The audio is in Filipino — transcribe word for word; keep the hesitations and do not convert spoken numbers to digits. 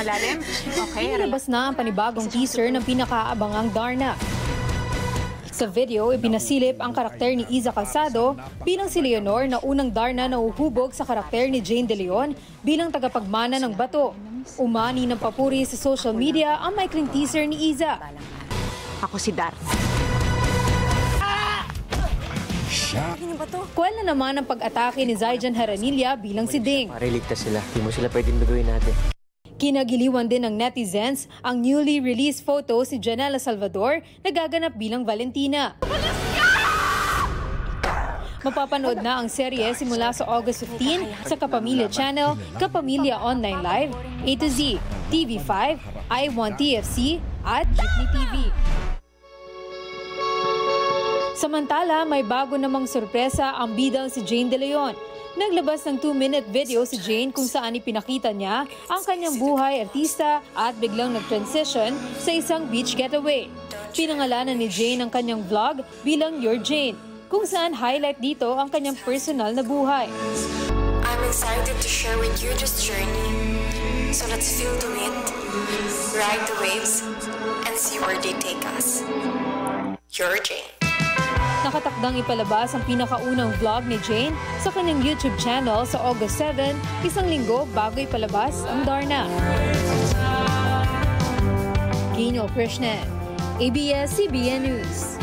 ilalim. Okay. Inilabas na ang panibagong teaser ng pinakaabangang Darna. Sa video, ipinasilip ang karakter ni Iza Calzado bilang si Leonor na unang Darna na uhubog sa karakter ni Jane De Leon bilang tagapagmana ng bato. Umani ng papuri sa social media ang maikling teaser ni Iza. Ako si Dar. Kwel na naman ang pag-atake ni Zyjan Haranilla bilang si Ding. Para iligtas sila, di mo sila pwedeng luduin natin. Kinagiliwan din ng netizens ang newly released photos ni Janela Salvador na gaganap bilang Valentina. Mapapanood na ang serye simula sa August fifteenth sa Kapamilya Channel, Kapamilya Online Live, A to Z, T V five, I one T F C at Jeepney T V. Samantala, may bago namang sorpresa ang bidang si Jane De Leon. Naglabas ng two-minute video si Jane kung saan ipinakita niya ang kanyang buhay artista at biglang nag-transition sa isang beach getaway. Pinangalanan ni Jane ang kanyang vlog bilang Your Jane, kung saan highlight dito ang kanyang personal na buhay. I'm excited to share with you this journey. So let's feel the wind, ride the waves, and see where they take us. Your Jane. Nakatakdang ipalabas ang pinakaunang vlog ni Jane sa kanyang YouTube channel sa August seventh, isang linggo bago ipalabas ang Darna. Gino Krishnan, A B S C B N News.